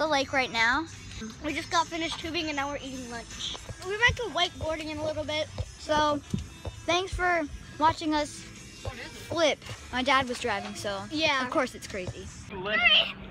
the lake right now. We just got finished tubing and now we're eating lunch. We might go wakeboarding in a little bit. So, thanks for watching us flip. My dad was driving, so yeah. of course it's crazy. Hurry!